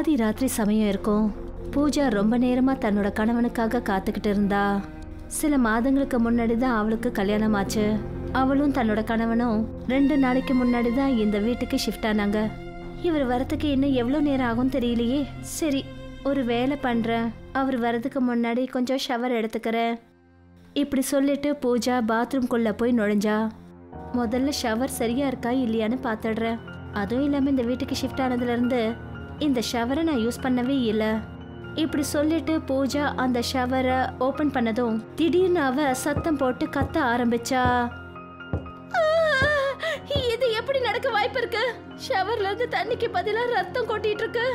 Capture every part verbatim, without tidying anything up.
பாதி ராத்திரி சமயம் இருக்கும். பூஜா ரொம்ப நேரமா தன்னோட கணவனுக்காக காத்துக்கிட்டு இருந்தா. சில மாதங்களுக்கு முன்னாடி தான் அவளுக்கு கல்யாணம் ஆச்சு. அவளும் தன்னோட கணவனும் ரெண்டு நாளைக்கு முன்னாடி தான் இந்த வீட்டுக்கு ஷிஃப்ட் ஆனாங்க. இவர் வரத்துக்கு இன்னும் எவ்வளோ நேரம் ஆகும் தெரியலையே. சரி, ஒரு வேலை பண்றேன், அவர் வரதுக்கு முன்னாடி கொஞ்சம் ஷவர் எடுத்துக்கிறேன். இப்படி சொல்லிட்டு பூஜா பாத்ரூம்குள்ள போய் நுழைஞ்சா. முதல்ல ஷவர் சரியா இருக்கா இல்லையான்னு பார்த்துடுறேன். அதுவும் இல்லாம இந்த வீட்டுக்கு ஷிஃப்ட் ஆனதுல இருந்து இந்த ஷவரை நான் யூஸ் பண்ணவே இல்லை. இப்படி சொல்லிட்டு பூஜா அந்த ஷவரை ஓபன் பண்ணதும் திடீர்னு அவ சத்தம் போட்டு கத்த ஆரம்பிச்சா. இது எப்படி நடக்க வாய்ப்பு இருக்கு? ஷவர்ல இருந்து தண்ணிக்கு பதிலா ரத்தம் கொட்டிட்டு இருக்கு.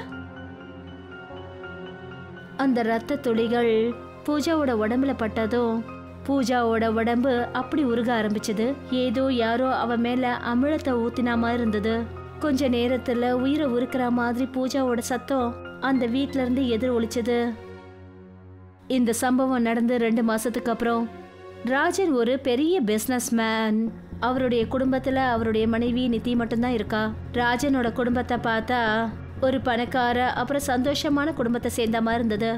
அந்த ரத்த துளிகள் பூஜாவோட உடம்புல பட்டதும் பூஜாவோட உடம்பு அப்படி உருக ஆரம்பிச்சது. ஏதோ யாரோ அவ மேல அமிலத்தை ஊத்தினா மாதிரி இருந்தது. கொஞ்ச நேரத்துல உயிரை உருக்குற மாதிரி பூஜாவோட சத்தம் அந்த வீட்ல இருந்து எதிர் ஒலிச்சது. இந்த சம்பவம் நடந்து ரெண்டு மாசத்துக்கு அப்புறம் ராஜன் ஒரு பெரிய பிசினஸ் மேன். அவருடைய குடும்பத்துல அவருடைய மனைவி நிதி மட்டும்தான் இருக்கா. ராஜனோட குடும்பத்தை பார்த்தா ஒரு பணக்கார அப்புறம் சந்தோஷமான குடும்பத்தை சேர்ந்த மாதிரி இருந்தது.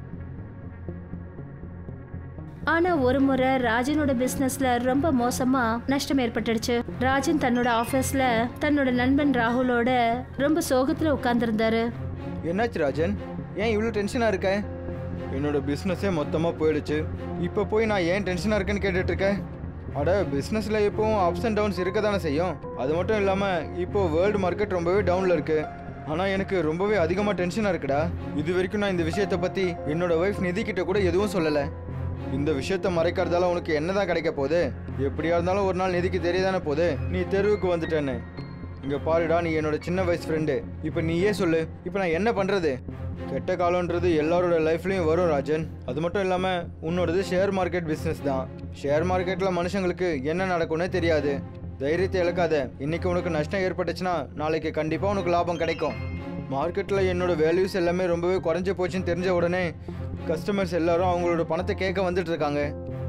ஆனா ஒரு முறை ராஜனோட பிசினஸ்ல ரொம்ப மோசமா நஷ்டம் ஏற்பட்டுடுச்சு. ராஜன் தன்னோட ஆபீஸ்ல தன்னோட நண்பன் ராகுலோட ரொம்ப சோகத்துல உட்கார்ந்துருந்தாரு. என்னாச்சு ராஜன், ஏன் இவ்வளோ டென்ஷனா இருக்க? என்னோட பிஸ்னஸே மொத்தமாக போயிடுச்சு. இப்போ போய் நான் ஏன் டென்ஷனாக இருக்கேன்னு கேட்டுட்டு இருக்கேன். அட, பிஸ்னஸில் இப்போவும் அப்ஸ் அண்ட் டவுன்ஸ் இருக்க தானே செய்யும். அது மட்டும் இல்லாமல் இப்போது வேர்ல்டு மார்க்கெட் ரொம்பவே டவுனில் இருக்குது. ஆனால் எனக்கு ரொம்பவே அதிகமாக டென்ஷனாக இருக்குடா. இது வரைக்கும் நான் இந்த விஷயத்தை பற்றி என்னோட ஒய்ஃப் நிதி கிட்ட கூட எதுவும் சொல்லலை. இந்த விஷயத்தை மறைக்கிறதால உனக்கு என்னதான் கிடைக்க போகுது? எப்படியா இருந்தாலும் ஒரு நாள் நிதிக்கு தெரியதானே போகுது நீ தெருவுக்கு வந்துட்டேன்னு. இங்கே பாருடா, நீ என்னோட சின்ன வயசு ஃப்ரெண்டு. இப்போ நீயே சொல்லு, இப்போ நான் என்ன பண்ணுறது? கெட்ட காலன்றது எல்லாரோட லைஃப்லையும் வரும் ராஜன். அது மட்டும் இல்லாமல் உன்னோடது ஷேர் மார்க்கெட் பிஸ்னஸ் தான். ஷேர் மார்க்கெட்டில் மனுஷங்களுக்கு என்ன நடக்கும்னே தெரியாது. தைரியத்தை இழக்காத. இன்னைக்கு உனக்கு நஷ்டம் ஏற்பட்டுச்சுன்னா நாளைக்கு கண்டிப்பாக உனக்கு லாபம் கிடைக்கும். மார்க்கெட்டில் என்னோட வேல்யூஸ் எல்லாமே ரொம்பவே குறைஞ்சி போச்சுன்னு தெரிஞ்ச உடனே கஸ்டமர்ஸ் எல்லாரும் அவங்களோட பணத்தை கேட்க வந்துட்டு இருக்காங்க.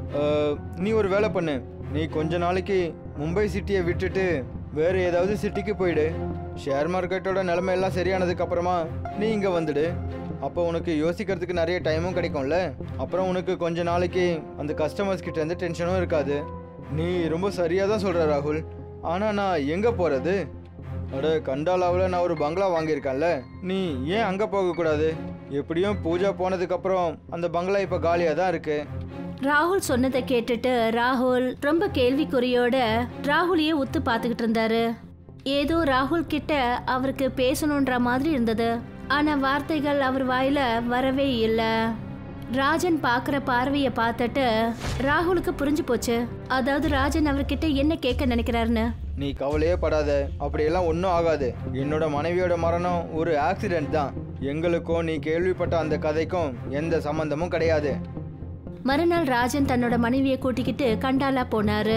நீ ஒரு வேலை பண்ணு, நீ கொஞ்ச நாளைக்கு மும்பை சிட்டியை விட்டுட்டு வேறு ஏதாவது சிட்டிக்கு போயிடு. ஷேர் மார்க்கெட்டோட நிலைமை எல்லாம் சரியானதுக்கு அப்புறமா நீ இங்கே வந்துடு. அப்போ உனக்கு யோசிக்கிறதுக்கு நிறைய டைமும் கிடைக்கும்ல. அப்புறம் உனக்கு கொஞ்ச நாளைக்கு அந்த கஸ்டமர்ஸ் கிட்ட இருந்து டென்ஷனும் இருக்காது. நீ ரொம்ப சரியாக தான் சொல்கிற ராகுல். ஆனால் நான் எங்கே போகிறது? அட, கண்டாலாவில் நான் ஒரு பங்களா வாங்கியிருக்கேன்ல, நீ ஏன் அங்கே போகக்கூடாது? எப்படியும் பூஜா போனதுக்கப்புறம் அந்த பங்களா இப்போ காலியாக தான் இருக்கு. ராகுல் சொன்னதை கேட்டுட்டு ராகுல் ரொம்ப கேள்விக்குறியோட ராகுலையே உத்து பார்த்துக்கிட்டு இருந்தாரு. ஏதோ ராகுல் கிட்ட அவருக்கு பேசணுன்ற மாதிரி இருந்தது. ஆனா வார்த்தைகள் அவர் வாயில வரவே இல்லை. ராஜன் பாக்குற பார்வைய பார்த்துட்டு ராகுலுக்கு புரிஞ்சு போச்சு. அதாவது ராஜன் அவர்கிட்ட என்ன கேட்க நினைக்கிறாருன்னு. நீ கவலையே படாத, அப்படியெல்லாம் ஒன்றும் ஆகாது. என்னோட மனைவியோட மரணம் ஒரு ஆக்சிடென்ட் தான். எங்களுக்கும் நீ கேள்விப்பட்ட அந்த கதைக்கும் எந்த சம்பந்தமும் கிடையாது. மறுநாள் ராஜன் தன்னோட மனைவியை கூட்டிக்கிட்டு கண்டாலா போனாரு.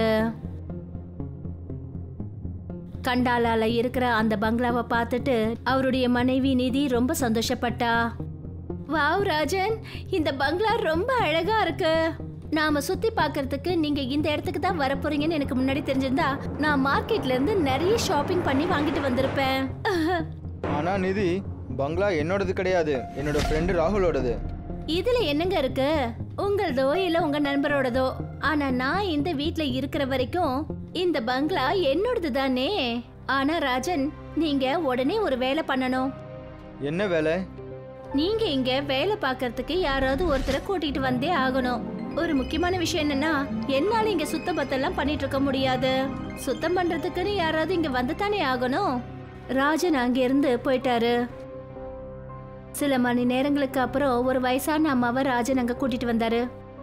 கண்டாலால இருக்கிற அந்த பங்களாவை பார்த்துட்டு அவருடைய மனைவி நிதி ரொம்ப சந்தோஷப்பட்டா. வாவ் ராஜன், இந்த பங்களா ரொம்ப அழகா இருக்கு. நாம சுத்தி பாக்குறதுக்கு நீங்க இந்த இடத்துக்கு தான் வர போறீங்கன்னு எனக்கு முன்னாடி தெரிஞ்சிருந்தா நான் மார்க்கெட்ல இருந்து நிறைய ஷாப்பிங் பண்ணி வாங்கிட்டு வந்திருப்பேன். ஆனா நிதி, பங்களா என்னோடது கிடையாது, என்னோட ஃப்ரெண்டு ராகுலோடது. இதுல என்னங்க இருக்கு? உங்களதோ இல்ல உங்க நண்பரோடதோ. ஆனா நான் இந்த வீட்ல இருக்கிற வரைக்கும் இந்த பங்களா என்னோடது தானே. ஆனா ராஜன், நீங்க உடனே ஒரு வேலை பண்ணணும். என்ன வேலை? நீங்க இங்க வேலை பார்க்கறதுக்கு யாராவது ஒருத்தரை கூட்டிட்டு வந்தே ஆகணும். ஒரு முக்கியமான விஷயம் என்னன்னா, என்னால இங்க சுத்த பத்தெல்லாம் பண்ணிட்டு இருக்க முடியாது. சுத்தம் பண்றதுக்குன்னு யாராவது இங்க வந்து தானே ஆகணும். ராஜன் அங்க இருந்து போயிட்டாரு. சில மணி நேரங்களுக்கு அப்புறம் ஒரு வயசான அம்மாவை ராஜன் அங்க கூட்டிட்டு வந்தாரு.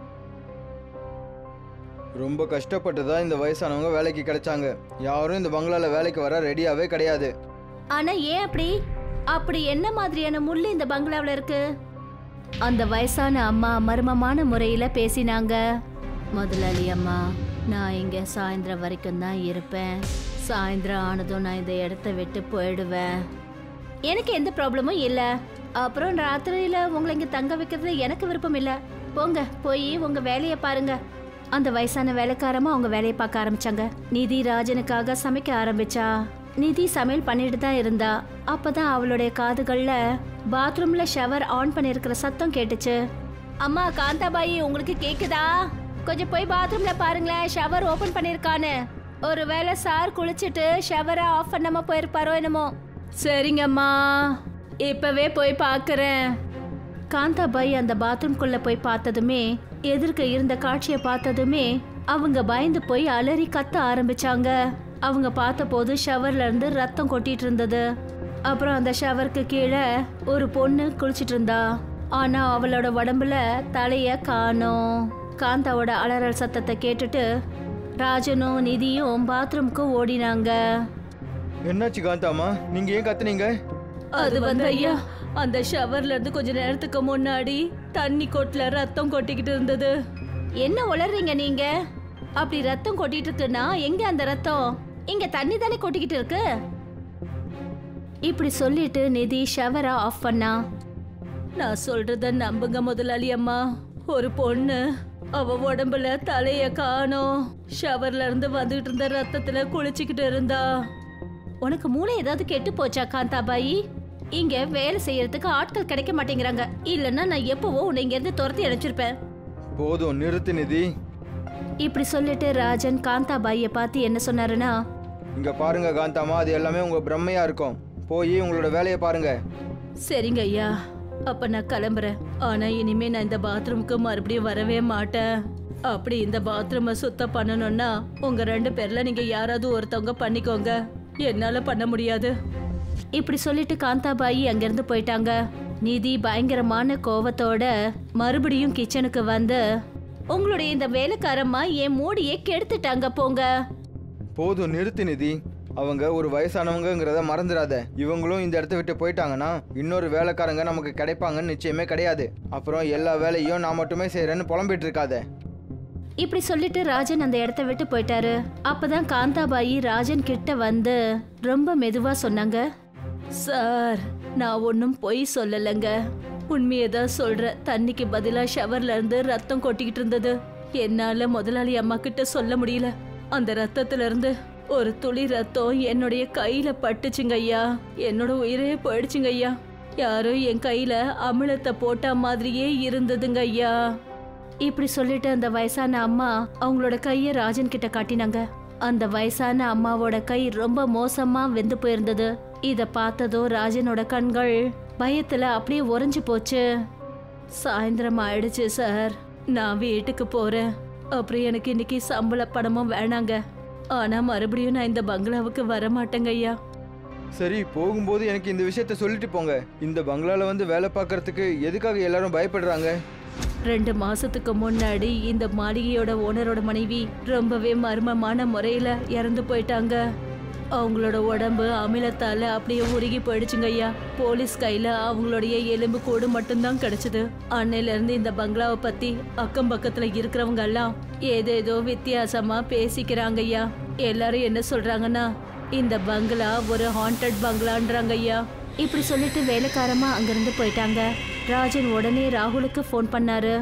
ரொம்ப கஷ்டப்பட்டுதான் இந்த வயசானவங்க வேலைக்கு கிடைச்சாங்க. யாரும் இந்த பங்களால வேலைக்கு வர ரெடியாவே கிடையாது. ஆனா ஏன் அப்படி? அப்படி என்ன மாதிரியான முள்ளு இந்த பங்களாவில் இருக்கு? அந்த வயசான அம்மா மர்மமான முறையில பேசினாங்க. முதலாளி அம்மா, நான் இங்க சாயந்தரம் வரைக்கும் தான் இருப்பேன். சாயந்தரம் ஆனதும் நான் இந்த இடத்த விட்டு போயிடுவேன். எனக்கு எந்த ப்ராப்ளமும் இல்லை. அப்புறம் ராத்திரியில உங்களை இங்க தங்க வைக்கிறதுல எனக்கு விருப்பம் இல்லை. போங்க, போய் உங்க வேலையை பாருங்க. அந்த வயசான வேலைக்காரமா அவங்க வேலையை பார்க்க ஆரம்பிச்சாங்க. நிதி ராஜனுக்காக சமைக்க ஆரம்பிச்சா. நிதி சமையல் பண்ணிட்டு தான் இருந்தா. அப்பதான் அவளுடைய காதுகள்ல பாத்ரூம்ல ஷவர் ஆன் பண்ணிருக்கிற சத்தம் கேட்டுச்சு. அம்மா காந்தாபாயி, உங்களுக்கு கேக்குதா? கொஞ்சம் போய் பாத்ரூம்ல பாருங்களேன், ஷவர் ஓபன் பண்ணிருக்கான்னு. ஒருவேளை சார் குளிச்சுட்டு ஷவரை ஆஃப் பண்ணாம போயிருப்பாரோ என்னமோ. சரிங்கம்மா, இப்பவே போய் பாக்குறேன். காந்தாபாய் அந்த பாத்ரூம்குள்ள போய் பார்த்ததுமே, எதிர்க்க இருந்த காட்சியை பார்த்ததுமே அவங்க பயந்து போய் அலறி கத்த ஆரம்பிச்சாங்க. அவங்க பார்த்த போது ஷவர்ல இருந்து ரத்தம் கொட்டிட்டு இருந்தது. அப்புறம் அந்த ஷவருக்கு கீழே ஒரு பொண்ணு குளிச்சிட்டு இருந்தா. ஆனா அவளோட உடம்புல தலைய காணோம். காந்தாவோட அலறல் சத்தத்தை கேட்டுட்டு ராஜனும் நிதியும் பாத்ரூம்க்கு ஓடினாங்க. என்னாச்சு காந்தாமா, நீங்க ஏன் கத்துனீங்க? அது வந்து ஐயா, அந்த ஷவர்ல இருந்து கொஞ்ச நேரத்துக்கு முன்னாடி தண்ணி கொட்டுல ரத்தம் கொட்டிக்கிட்டு இருந்தது. என்ன உளறீங்க நீங்க? அப்படி ரத்தம் கொட்டிட்டு இருக்குன்னா எங்க அந்த ரத்தம்? இங்க தண்ணி தானே கொட்டிக்கிட்டு இருக்கு. இப்படி சொல்லிட்டு நிதி ஷவரை ஆஃப் பண்ணா. நான் சொல்றத நம்புங்க முதலாளி அம்மா. ஒரு பொண்ணு, அவ உடம்புல தலைய காணோம். ஷவர்ல இருந்து வந்துகிட்டு இருந்த ரத்தத்துல குளிச்சுக்கிட்டு இருந்தா. உனக்கு மூளை ஏதாவது கெட்டு போச்சா காந்தாபாயி? இங்க வேலை செய்யறதுக்கு ஆட்கள் கிடைக்க மாட்டேங்கிறாங்க. இல்லன்னா நான் எப்பவோ உன்னை இங்க இருந்து துரத்தி அனுப்பிச்சிருப்பேன். போதும், நிறுத்து நிதி. இப்படி சொல்லிட்டு ராஜன் காந்தாபாயிய பார்த்து என்ன சொன்னாருன்னா, இங்க பாருங்க காந்தாமா, அது எல்லாமே உங்க பிரம்மையா இருக்கும். போய் உங்களோட வேலையை பாருங்க. சரிங்க ஐயா, அப்ப நான் கிளம்புறேன். ஆனா இனிமே நான் இந்த பாத்ரூமுக்கு மறுபடியும் வரவே மாட்டேன். அப்படி இந்த பாத்ரூமை சுத்தம் பண்ணணும்னா உங்க ரெண்டு பேர்ல நீங்க யாராவது ஒருத்தவங்க பண்ணிக்கோங்க. என்னால பண்ண முடியாது. இப்படி சொல்லிட்டு காந்தாபாயி அங்கிருந்து போயிட்டாங்க. நிதி பயங்கரமான கோவத்தோட மறுபடியும் கிச்சனுக்கு வந்து, உங்களுடைய இந்த வேலைக்காரம்மா என் மூடியை கெடுத்துட்டாங்க போங்க. போதும், நிறுத்து நிதி. அவங்க ஒரு வயசானவங்கிறத மறந்துடாத. இவங்களும் இந்த இடத்த விட்டு போயிட்டாங்கன்னா இன்னொரு வேலைக்காரங்க நமக்கு கிடைப்பாங்கன்னு நிச்சயமே கிடையாது. அப்புறம் எல்லா வேலையும் நான் மட்டுமே செய்யறேன்னு புலம்பிட்டு இருக்காத. இப்படி சொல்லிட்டு ராஜன் அந்த இடத்த விட்டு போயிட்டாரு. அப்பதான் காந்தாபாயி ராஜன் கிட்ட வந்து ரொம்ப மெதுவா சொன்னாங்க, சார், நான் ஒன்னும் பொய் சொல்லலைங்க. உண்மையதான் சொல்ற. தண்ணிக்கு பதிலா ஷவர்ல இருந்து ரத்தம் கொட்டிக்கிட்டு இருந்தது. என்னால முதலாளி அம்மா கிட்ட சொல்ல முடியல. அந்த ரத்தத்துல இருந்து ஒரு துளி ரத்தம் என்னுடைய கையில பட்டுச்சுங்க ஐயா. என்னோட உயிரே போயிடுச்சுங்க ஐயா. யாரோ என் கையில அமிலத்தை போட்ட மாதிரியே இருந்ததுங்க ஐயா. இப்படி சொல்லிட்டு அந்த வயசான அம்மா அவங்களோட கைய ராஜன் கிட்ட காட்டினாங்க. அந்த வயசான அம்மாவோட கை ரொம்ப மோசமா வெந்து போயிருந்தது. இத பார்த்ததும் ராஜனோட கண்கள் பயத்துல அப்படியே உறைஞ்சு போச்சு. சாயந்தரம் ஆயிடுச்சு சார், நான் வீட்டுக்கு போறேன். அப்புறம் எனக்கு இன்னைக்கு சம்பள பணமும் வேணாங்க. ஆனா மறுபடியும் நான் இந்த பங்களாவுக்கு வர மாட்டேங்க ஐயா. சரி, போகும்போது எனக்கு இந்த விஷயத்த சொல்லிட்டு போங்க. இந்த பங்களால வந்து வேலை பார்க்கறதுக்கு எதுக்காக எல்லாரும் பயப்படுறாங்க? ரெண்டு மாசத்துக்கு முன்னாடி இந்த மாளிகையோட ஓனரோட மனைவி ரொம்பவே மர்மமான முறையில இறந்து போயிட்டாங்க. அவங்களோட உடம்பு அமிலத்தால அப்படியே உருகி போயிடுச்சுங்க ஐயா. போலீஸ் கையில அவங்களுடைய எலும்பு கூடு மட்டும்தான் கிடைச்சது. அன்னையில இருந்து இந்த பங்களாவை பத்தி அக்கம் பக்கத்துல இருக்கிறவங்க எல்லாம் ஏதேதோ வித்தியாசமா பேசிக்கிறாங்க ஐயா. எல்லாரும் என்ன சொல்றாங்கன்னா, இந்த பங்களா ஒரு ஹாண்டட் பங்களான்றாங்க ஐயா. இப்படி சொல்லிட்டு வேலைக்காரமா அங்கிருந்து போயிட்டாங்க. ராஜன் உடனே ராகுலுக்கு ஃபோன் பண்ணாரு.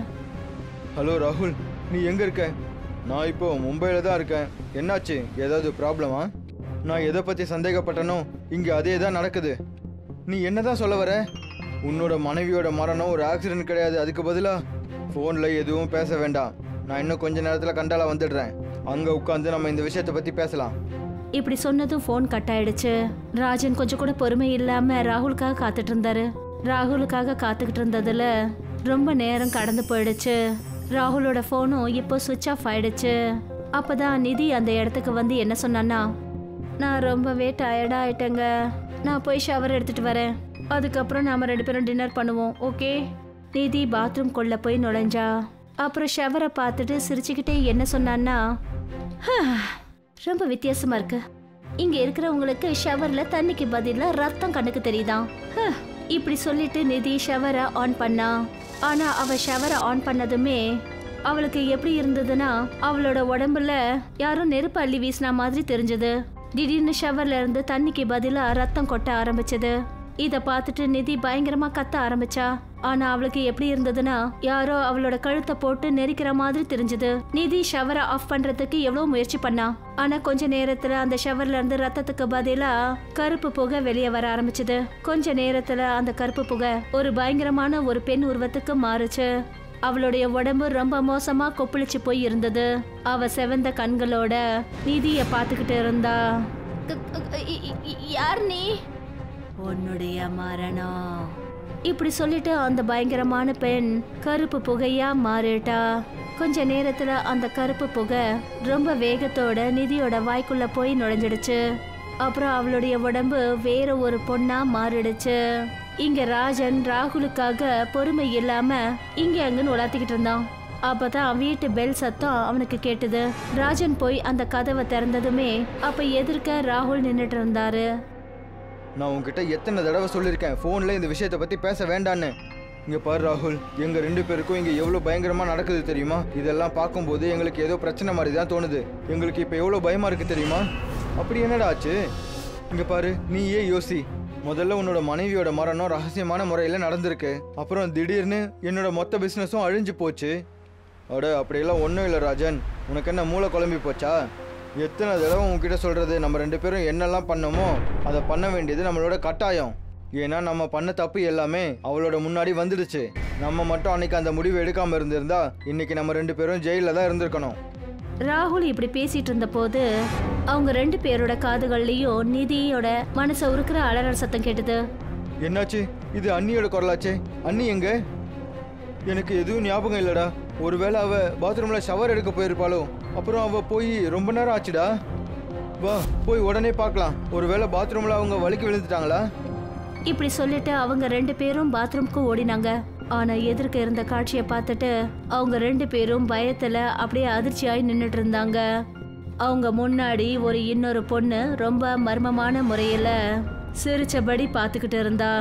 ஹலோ ராகுல், நீ எங்க இருக்க? நான் இப்போ மும்பையில தான் இருக்கேன். என்னாச்சு? ஏதாவது ப்ராப்ளமா? நான் எதை பற்றி சந்தேகப்பட்டனோ இங்கே அதே தான் நடக்குது. நீ என்ன தான் சொல்ல வர? உன்னோட மனைவியோட மரணம் ஒரு ஆக்சிடென்ட் கிடையாது. அதுக்கு பதிலாக ஃபோனில் எதுவும் பேச வேண்டாம். நான் இன்னும் கொஞ்ச நேரத்தில் கண்டால வந்துடுறேன். அங்கே உட்காந்து நம்ம இந்த விஷயத்தை பற்றி பேசலாம். இப்படி சொன்னதும் ஃபோன் கட் ஆயிடுச்சு. ராஜன் கொஞ்சம் கூட பொறுமை இல்லாமல் ராகுலுக்காக காத்துட்டு இருந்தாரு. ராகுலுக்காக காத்துக்கிட்டு இருந்ததுல ரொம்ப நேரம் கடந்து போயிடுச்சு. ராகுலோட ஃபோனும் இப்போ சுவிட்ச் ஆஃப் ஆயிடுச்சு. அப்போதான் நிதி அந்த இடத்துக்கு வந்து என்ன சொன்னான்னா, நான் ரொம்பவே டயர்டா ஆயிட்டேங்க. நான் போய் ஷவர் எடுத்துட்டு வரேன். அதுக்கப்புறம் நாம ரெண்டு பேரும் டின்னர் பண்ணுவோம், ஓகே? நிதி பாத்ரூம் கொள்ள போய் நுழைஞ்சா. அப்புறம் ஷவரை பார்த்துட்டு சிரிச்சுக்கிட்டே என்ன சொன்னான்னா, ரொம்ப வித்தியாசமா இருக்கு. இங்க இருக்கிறவங்களுக்கு ஷவர்ல தண்ணிக்கு பதிலா ரத்தம் கண்ணுக்கு தெரியுதான். இப்படி சொல்லிட்டு நிதி ஷவரை ஆன் பண்ணா. ஆனா அவ ஷவரை ஆன் பண்ணதுமே அவளுக்கு எப்படி இருந்ததுன்னா, அவளோட உடம்புல யாரும் நெருப்பு அள்ளி வீசினா மாதிரி தெரிஞ்சது. திடீர்னு ஷவர்ல இருந்து தண்ணிக்கு பதிலா ரத்தம் கொட்ட ஆரம்பிச்சது. இத பார்த்துட்டு நிதி பயங்கரமா கத்த ஆரம்பிச்சா. ஆனா அவளுக்கு எப்படி இருந்ததுன்னா யாரோ அவளோட கழுத்தை போட்டு நெரிக்கிற மாதிரி தெரிஞ்சது. நிதி ஷவரை ஆஃப் பண்றதுக்கு எவ்வளவு முயற்சி பண்ணா. ஆனா கொஞ்ச நேரத்துல அந்த ஷவர்ல இருந்து ரத்தத்துக்கு பதிலா கருப்பு புகை வெளியே வர ஆரம்பிச்சது. கொஞ்ச நேரத்துல அந்த கருப்பு புகை ஒரு பயங்கரமான ஒரு பெண் உருவத்துக்கு மாறுச்சு. அவளுடைய உடம்பு ரொம்ப மோசமா கொப்பளிச்சு போய் இருந்தது. அவ செவந்த கண்களோட நிதிய பாத்துக்கிட்டு இருந்தா. யார் நீ? உன்னுடைய மரணம். இப்படி சொல்லிட்டு அந்த பயங்கரமான பெண் கருப்பு புகையா மாறிட்டா. கொஞ்ச நேரத்துல அந்த கருப்பு புகை ரொம்ப வேகத்தோட நிதியோட வாய்க்குள்ள போய் நுழைஞ்சிடுச்சு. அப்புறம் அவளுடைய உடம்பு வேற ஒரு பொண்ணா மாறிடுச்சு. இங்க ராஜன் ராகுலுக்காக பொறுமை இல்லாம இங்க அங்கன்னு உலாத்திக்கிட்டு இருந்தான். அப்பதான் வீட்டு பெல் சத்தம் அவனுக்கு கேட்டது. ராஜன் போய் அந்த கதவை திறந்ததுமே அப்ப எதிர்க்க ராகுல் நின்னுட்டு இருந்தாரு. நான் உங்ககிட்ட எத்தனை தடவை சொல்லியிருக்கேன் ஃபோனில் இந்த விஷயத்தை பற்றி பேச வேண்டான்னு. இங்கே பாரு ராகுல், எங்கள் ரெண்டு பேருக்கும் இங்கே எவ்வளோ பயங்கரமாக நடக்குது தெரியுமா? இதெல்லாம் பார்க்கும்போது எங்களுக்கு ஏதோ பிரச்சனை மாதிரி தான் தோணுது. எங்களுக்கு இப்போ எவ்வளோ பயமாக இருக்குது தெரியுமா? அப்படி என்னடா ஆச்சு? இங்கே பாரு, நீ ஏன் யோசி. முதல்ல உன்னோட மனைவியோட மரணம் ரகசியமான முறையில் நடந்திருக்கு. அப்புறம் திடீர்னு என்னோட மொத்த பிஸ்னஸும் அழிஞ்சு போச்சு. அட அப்படியெல்லாம் ஒன்றும் இல்லை ராஜன், உனக்கு என்ன மூளை குழம்பி போச்சா? எத்தனை தடவை உங்ககிட்ட சொல்கிறது, நம்ம ரெண்டு பேரும் என்னெல்லாம் பண்ணோமோ அதை பண்ண வேண்டியது நம்மளோட கட்டாயம். ஏன்னா நம்ம பண்ண தப்பு எல்லாமே அவளோட முன்னாடி வந்துடுச்சு. நம்ம மட்டும் அன்னைக்கு அந்த முடிவு எடுக்காமல் இருந்திருந்தா இன்னைக்கு நம்ம ரெண்டு பேரும் ஜெயிலில் தான் இருந்திருக்கணும். ராகுல் இப்படி பேசிட்டு இருந்த போது அவங்க ரெண்டு பேரோட காதுகள்லயும் நிதியோட மனசை உருக்குற அலறல் சத்தம் கேட்டது. என்னாச்சு? இது அண்ணியோட குரலாச்சே. அண்ணி எங்க? எனக்கு எதுவும் ஞாபகம் இல்லடா. ஒருவேளை அவ பாத்ரூம்ல ஷவர் எடுக்க போயிருப்பாளோ? அப்புறம் அவ போய் ரொம்ப நேரம் ஆச்சுடா. வா போய் உடனே பார்க்கலாம். ஒருவேளை பாத்ரூம்ல அவங்க வலிக்கு விழுந்துட்டாங்களா? இப்படி சொல்லிட்டு அவங்க ரெண்டு பேரும் பாத்ரூம்க்கு ஓடினாங்க. ஆனா எதிர்க்க இருந்த காட்சியை பார்த்துட்டு அவங்க ரெண்டு பேரும் பயத்துல அப்படியே அதிர்ச்சியாய் நின்னுட்டு இருந்தாங்க. அவங்க முன்னாடி ஒரு இன்னொரு பொண்ணு ரொம்ப மர்மமான முறையில சிரிச்சபடி பார்த்துக்கிட்டு இருந்தா.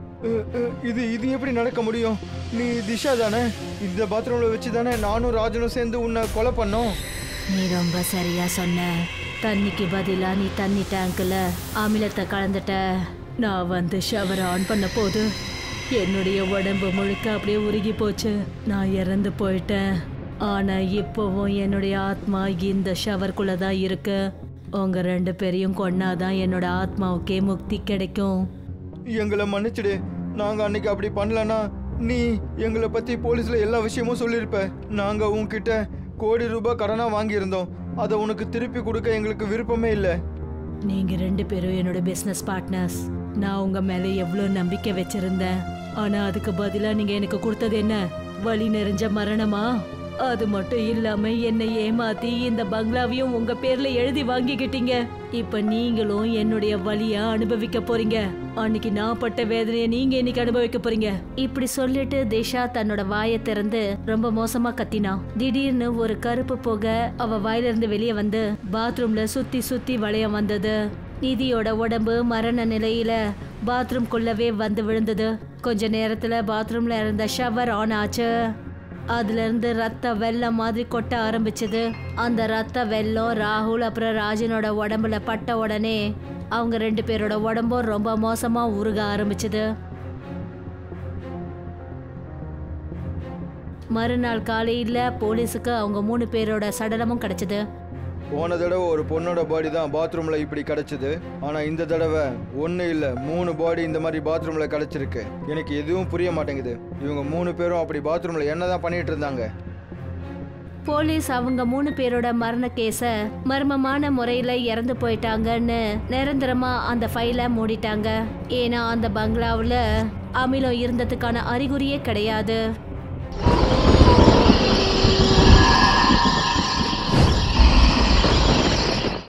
இது இது எப்படி நடக்க முடியும்? நீ திஷா தானே? இந்த பாத்ரூம்ல வச்சு தானே நானும் ராஜனும் சேர்ந்து உன்னை கொலை பண்ணோம். நீ ரொம்ப சரியா சொன்ன. தண்ணிக்கு பதிலா நீ தண்ணி டேங்க்ல அமிலத்தை கலந்துட்ட. நான் வந்து ஷவர் ஆன் பண்ண போது என்னுடைய உடம்பு முழுக்க அப்படியே உருகி போச்சு. நான் இறந்து போயிட்டேன். ஆனா இப்போவும் என்னுடைய ஆத்மா இந்த ஷவர்க்குள்ள தான் இருக்கு. உங்க ரெண்டு பேரையும் கொன்னாதான் என்னோட ஆத்மாவுக்கே முக்தி கிடைக்கும். எங்களை மன்னிச்சிடு. நாங்க அன்னைக்கு அப்படி பண்ணலன்னா நீ எங்களை பத்தி போலீஸ்ல எல்லா விஷயமும் சொல்லியிருப்ப. நாங்க உன்கிட்ட கோடி ரூபாய் கடனா வாங்கியிருந்தோம். அதை உனக்கு திருப்பி கொடுக்க எங்களுக்கு விருப்பமே இல்லை. நீங்க ரெண்டு பேரும் என்னோட பிசினஸ் பார்ட்னர்ஸ். நான் உங்க மேல எவ்வளவு நம்பிக்கை வச்சிருந்தேன். ஆனா அதுக்கு பதிலா நீங்க எனக்கு கொடுத்தது என்ன? வலி நிறைஞ்ச மரணமா? அது மட்டும் இல்லாம என்னை ஏமாத்தி இந்த பங்களாவையும் உங்க பேர்ல எழுதி வாங்கிக்கிட்டீங்க. இப்ப நீங்களும் என்னுடைய வலிய அனுபவிக்க போறீங்க. அன்னைக்கு நான் பட்ட வேதனைய நீங்க இன்னைக்கு அனுபவிக்க போறீங்க. இப்படி சொல்லிட்டு திஷா தன்னோட வாயை திறந்து ரொம்ப மோசமா கத்தினா. திடீர்னு ஒரு கருப்பு புகை அவ வாயில இருந்து வெளியே வந்து பாத்ரூம்ல சுத்தி சுத்தி வளைய வந்தது. நிதியோட உடம்பு மரண நிலையில பாத்ரூம்குள்ளவே வந்து விழுந்தது. கொஞ்ச நேரத்துல பாத்ரூம்ல இருந்த ஷவர் ஆன் ஆச்சு. அதுல இருந்து ரத்த வெள்ளம் மாதிரி கொட்ட ஆரம்பிச்சது. அந்த ரத்த வெள்ளம் ராகுல் அப்புறம் ராஜனோட உடம்புல பட்ட உடனே அவங்க ரெண்டு பேரோட உடம்பும் ரொம்ப மோசமா உருக ஆரம்பிச்சது. மறுநாள் காலையில போலீஸுக்கு அவங்க மூணு பேரோட சடலமும் கிடைச்சது. போன தடவை ஒரு பொண்ணோட பாடி தான் பாத்ரூம்ல இப்படி கிடைச்சது. ஆனா இந்த தடவை ஒன்னு இல்ல மூணு பாடி இந்த மாதிரி பாத்ரூம்ல கிடைச்சிருக்கு. எனக்கு எதுவும் புரிய மாட்டேங்குது. இவங்க மூணு பேரும் அப்படி பாத்ரூம்ல என்னதான் பண்ணிட்டு இருந்தாங்க? போலீஸ் அவங்க மூணு பேரோட மரண கேஸ மர்மமான முறையில இறந்து போயிட்டாங்கன்னு நிரந்தரமா அந்த ஃபைலை மூடிட்டாங்க. ஏன்னா அந்த பங்களாவுல அமிலம் இருந்ததுக்கான அறிகுறியே கிடையாது.